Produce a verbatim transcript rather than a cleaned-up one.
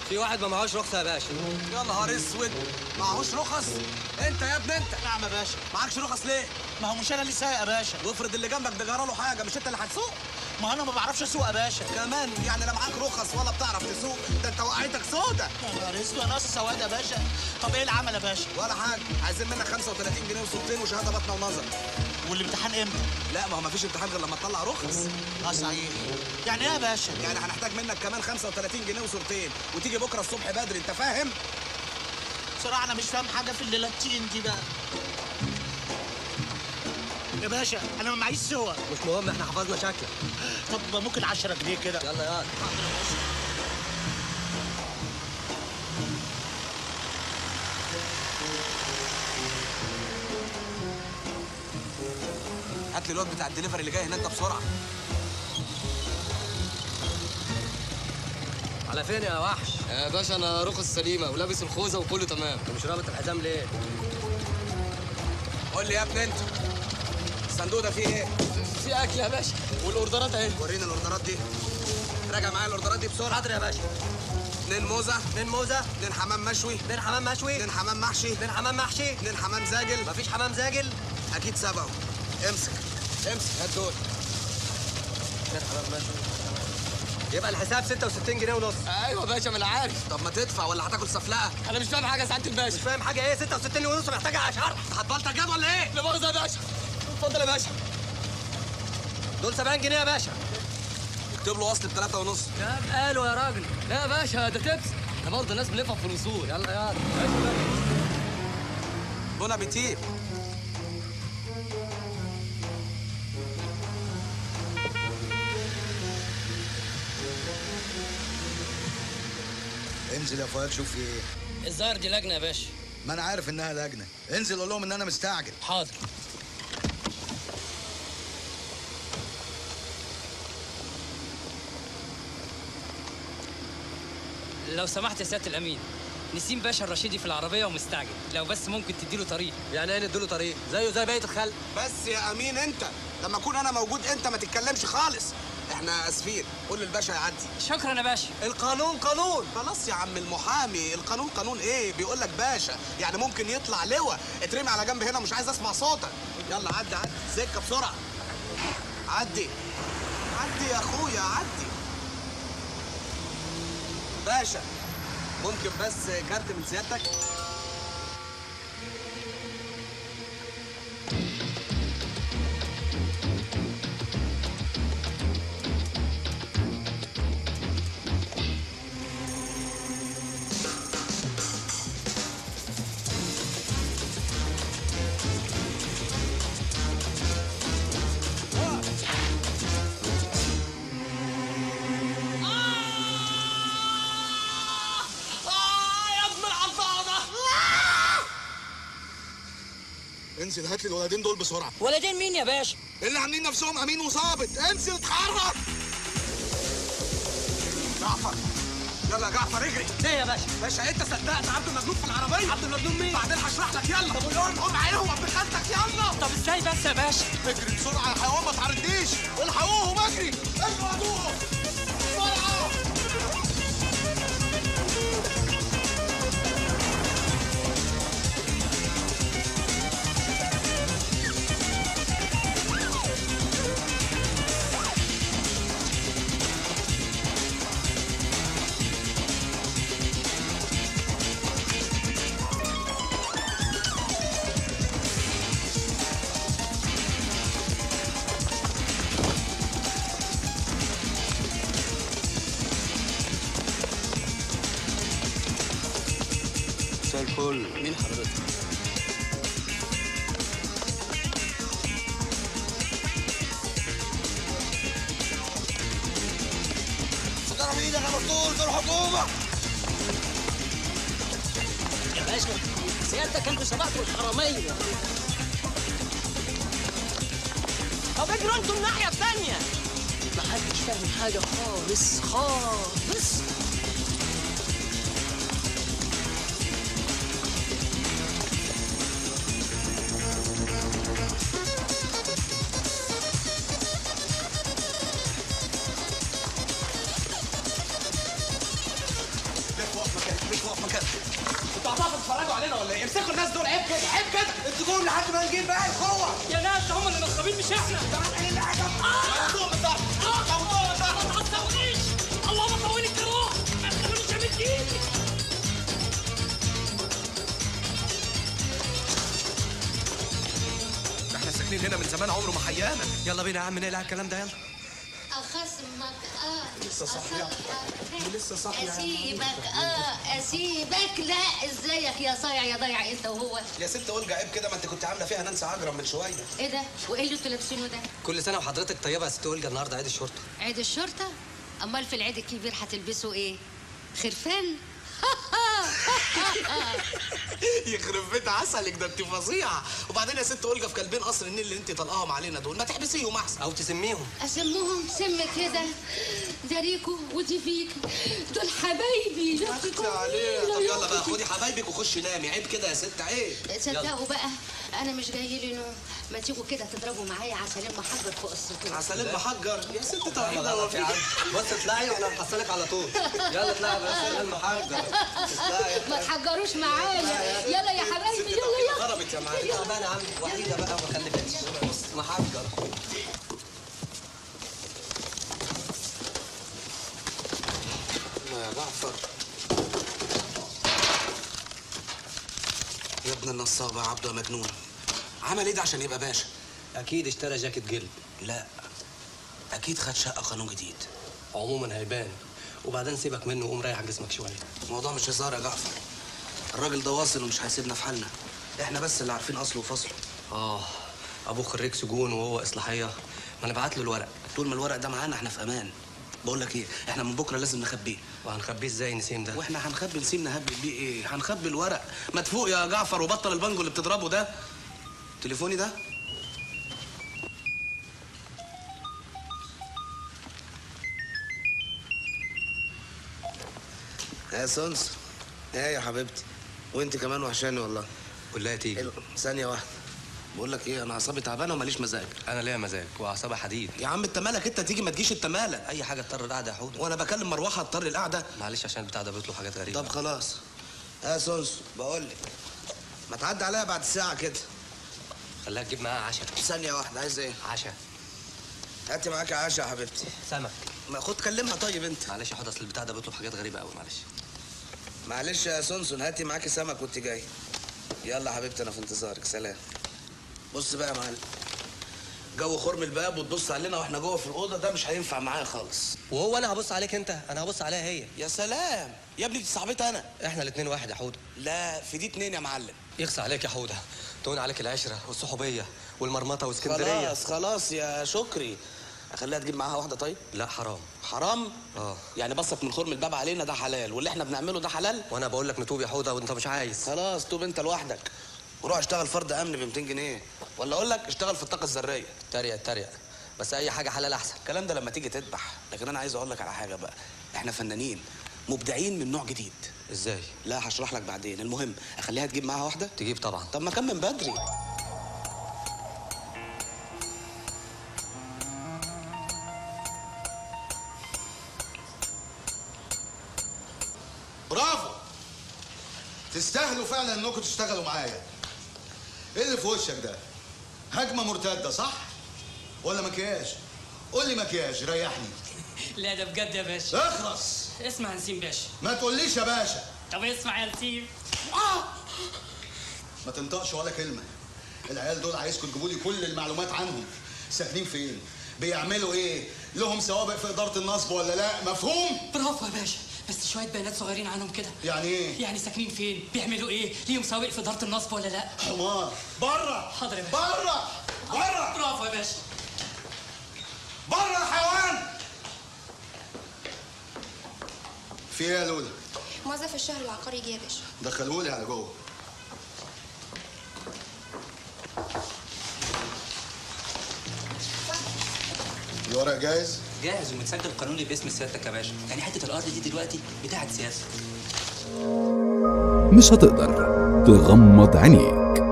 في واحد ما معهوش رخصه يا باشا. يا نهار اسود، معهوش رخص؟ انت يا ابني انت. نعم يا باشا. معكش رخص ليه؟ ما هو مش انا اللي سايق يا باشا. وافرض اللي جنبك ده جرى له حاجه، مش انت اللي هتسوق؟ ما انا ما بعرفش اسوق يا باشا. كمان يعني لا معاك رخص ولا بتعرف تسوق، ده انت وقعتك سودا. يا نهار اسود، انا اصلا سواد يا باشا. طب ايه العمل يا باشا؟ ولا حاجه، عايزين منك خمسة وتلاتين جنيه وصورتين وشهاده بطنه ونظر. والامتحان امتى؟ لا ما هو مفيش امتحان غير لما تطلع رخص. اه صحيح. يعني ايه يا باشا؟ يعني هنحتاج منك كمان خمسة وتلاتين جنيه وصورتين، وتيجي بكره الصبح بدري، انت فاهم؟ بصراحه انا مش فاهم حاجه في الليلاتين دي بقى. يا باشا انا ما معيش سوا. مش مهم، احنا حفظنا شكلك. طب ممكن عشرة جنيه كده؟ يلا يلا. هات لي الواد بتاع الدليفري اللي جاي هناك ده بسرعه. على فين يا وحش؟ يا باشا انا رخص سليمه ولابس الخوذه وكله تمام. انت مش رابط الحزام ليه؟ قول لي يا ابني انت، الصندوق ده فيه ايه؟ في اكل يا باشا والاوردرات اهي. ورينا الاوردرات دي. راجع معايا الاوردرات دي بسرعه. حاضر يا باشا. اتنين موزه، اتنين موزه، اتنين حمام مشوي، اتنين حمام مشوي، اتنين حمام محشي، اتنين حمام محشي، اتنين حمام زاجل. مفيش حمام زاجل؟ اكيد سبقوا. امسك امسك، هات دول. اتنين حمام مشوي. يبقى الحساب ستة وستين جنيه ونص. ايوه يا باشا ما انا عارف. طب ما تدفع ولا هتاكل سفلقه؟ انا مش فاهم حاجه يا سعاده الباشا. مش فاهم حاجه ايه؟ ستة وستين ونص محتاجه شرح. هتبلطج جد ولا ايه؟ لا مؤاخذه يا باشا. اتفضل يا باشا. دول سبعين جنيه يا باشا. اكتب له وصل بتلاتة ونص. كام قالوا يا راجل؟ لا يا باشا ده تبس. احنا برضه ناس بنفهم في الوصول. يلا يلا. بون ابيتي. انزل يا فؤاد شوف في ايه. الظاهر دي لجنه يا باشا. ما انا عارف انها لجنه، انزل قول لهم ان انا مستعجل. حاضر. لو سمحت يا سياده الامين، نسيم باشا الرشيدي في العربيه ومستعجل، لو بس ممكن تديله طريق. يعني ايه نديله طريق؟ زيه زي بقيه الخلق. بس يا امين انت لما اكون انا موجود انت ما تتكلمش خالص. احنا اسفين، قول للباشا يعدي. شكرا يا باشا. القانون قانون. خلاص يا عم المحامي، القانون قانون ايه؟ بيقول لك باشا، يعني ممكن يطلع لواء. اترمي على جنب هنا، مش عايز اسمع صوتك. يلا عدي عدي سكه بسرعه. عدي عدي يا اخويا عدي. باشا ممكن بس كارت من سيادتك؟ انزل هات لي الولدين دول بسرعه. ولدين مين يا باشا؟ اللي عاملين نفسهم امين وظابط. انزل اتحرك. جعفر يلا يا جعفر اجري. ليه يا باشا؟ باشا انت صدقت عبد المجنون في العربيه؟ عبد المجنون مين؟ بعدين هشرح لك. يلا طب قول قوم عينه وابن خالتك. يلا طب ازاي بس يا باشا؟ اجري بسرعه يا حيوان ما تعرضنيش. الحقوهم اجري اجروا ابوهم بسرعه. مساء الفل. مين حضرتك؟ سيجاره بايدك على طول، دول حكومه. يا باشا سيادتك انتوا سبقتوا الحراميه. طب اجروا انتوا الناحيه الثانيه. محدش فاهم حاجه خالص خالص. لف امسكوا الناس دول، عيب كده عيب كده. انتوا جوهم لحد ما نجيب بقى القوه. يا ناس ده هم اللي نصابين مش احنا. ايه اللي عجب؟ موضوع بالضبط موضوع بالضبط. ما تعصبونيش، اللهم طولي الجروح، ما تخلونيش امد ايدي. احنا ساكنين هنا من زمان عمره ما حيانا. يلا بينا يا عم نقلع الكلام ده يلا. أخصمك اه لسه صاحية. لسه صاحية. أسيبك اه أسيبك لا. ازيك يا صايع يا ضايع انت وهو؟ يا ست أولجا عيب كده، ما انت كنت عامله فيها نانسي عجرم من شويه. ايه ده؟ وايه اللي انتوا لابسينه ده؟ كل سنه وحضرتك طيبه يا ست اولجا، النهارده عيد الشرطه. عيد الشرطة؟ أمال في العيد الكبير هتلبسوا ايه؟ خرفان؟ يخرب بيت عسلك، ده انت فظيعه. وبعدين يا ست أولجا، في كلبين قصر النيل اللي انت طلقاهم علينا دول ما تحبسيهم احسن. او تسميهم. أسموهم سم كده. ده ريكو ودي فيك، دول حبايبي. ده اختي عليه. طب يلا بقى خدي حبايبك وخشي نامي، عيب كده يا ست عيب. تصدقوا بقى انا مش جاي لي نوم. ما تيجوا كده تضربوا معايا عسلين محجر فوق السطور. عسلين محجر يا ست يلا توحيده. غلط يا عم، بص اطلعي وانا هحصلك على طول. يلا اطلعي بس يا المحجر. اطلعي. ما تحجروش معايا. يلا يا حبايبي يلا يلا. ضربت يا معلم. يلا بقى يا عم، وحيده بقى وما خلفتش. محجر. يا جعفر يا ابن النصابة يا عبده يا مجنون، عمل ايه ده عشان يبقى باشا؟ اكيد اشترى جاكيت جلد. لا اكيد خد شقة قانون جديد. عموما هيبان، وبعدين سيبك منه وقوم ريح جسمك شويه. الموضوع مش هزار يا جعفر، الراجل ده واصل ومش هيسيبنا في حالنا، احنا بس اللي عارفين اصله وفصله. اه ابوه خريج سجون وهو اصلاحيه، ما نبعت له الورق. طول ما الورق ده معانا احنا في امان. بقول لك ايه، احنا من بكره لازم نخبيه. وهنخبيه ازاي نسيم ده؟ واحنا هنخبي نسيم نهبل بيه ايه؟ هنخبي الورق. ما تفوق يا جعفر وبطل البانجو اللي بتضربه ده. تليفوني ده يا سونس. ايه يا حبيبتي، وانت كمان وحشاني والله. كلها تيجي. حلو. ثانيه واحده، بقول لك ايه، انا اعصابي تعبانه وماليش مزاج. انا ليا مزاج واعصابي حديد. يا عم انت مالك، انت تيجي ما تجيش، انت مالك. اي حاجه اضطر القعده يا حوده. وانا بكلم مروحه اضطر القعده. معلش عشان البتاع ده بيطلب حاجات غريبه. طب خلاص. اه سونس بقول لك، ما تعدي عليا بعد ساعه كده. خليها تجيب معاها عشاء. ثانيه واحده، عايز ايه؟ عشاء. هاتي معاكي عشاء يا حبيبتي. سمك. ما خد كلمها طيب انت. معلش يا حوده، اصل البتاع ده بيطلب حاجات غريبه قوي. معلش معلش يا سونسون، هاتي معاكي سمك وانت جاي. يلا يا حبيبتي انا في انتظارك، سلام. بص بقى يا معلم، جو خرم الباب وتبص علينا واحنا جوه في الاوضه ده مش هينفع معايا خالص. وهو انا هبص عليك انت؟ انا هبص عليها هي. يا سلام يا ابني، دي صاحبتي انا. احنا الاثنين واحد يا حوده. لا في دي اتنين يا معلم. يخص عليك يا حوده، تهون عليك العشره والصحوبيه والمرمطه واسكندريه. خلاص خلاص يا شكري، اخليها تجيب معاها واحده طيب. لا حرام. حرام؟ اه. يعني بصك من خرم الباب علينا ده حلال، واللي احنا بنعمله ده حلال؟ وانا بقول لك نتوب يا حوده وانت مش عايز. خلاص توب انت لوحدك، وروح اشتغل فرد امن ب مئتين جنيه، ولا اقول لك اشتغل في الطاقه الذريه. اتريق اتريق، بس اي حاجه حلال احسن. الكلام ده لما تيجي تذبح، لكن انا عايز اقول لك على حاجه بقى، احنا فنانين مبدعين من نوع جديد. ازاي؟ لا هشرح لك بعدين. المهم اخليها تجيب معاها واحده. تجيب طبعا. طب ما كان من بدري. برافو، تستاهلوا فعلا انكم تشتغلوا معايا. ايه اللي في وشك ده؟ هجمه مرتده صح ولا مكياج؟ قول لي مكياج ريحني. لا ده بجد يا باشا. اخرس. اسمع يا نسيم باشا. ما تقوليش يا باشا. طب اسمع يا نسيم. ما تنطقش ولا كلمه. العيال دول عايزكم تجيبوا لي كل المعلومات عنهم. ساكنين فين؟ بيعملوا ايه؟ لهم سوابق في اداره النصب ولا لا؟ مفهوم؟ برافو يا باشا، بس شويه بيانات صغيرين عنهم كده. يعني ايه؟ يعني ساكنين فين؟ بيعملوا ايه؟ ليهم سوابق في اداره النصب ولا لا؟ حمار. بره. حاضر يا باشا. بره. بره. برافو يا باشا. بره يا حيوان. في ايه يا لولا؟ موظف الشهر العقاري جه يا باشا. دخلهولي على جوه. الورق جاهز؟ جاهز ومتسجل قانوني باسم سيادتك يا باشا، يعني حته الارض دي دلوقتي بتاعت سياسه. مش هتقدر تغمض عينيك.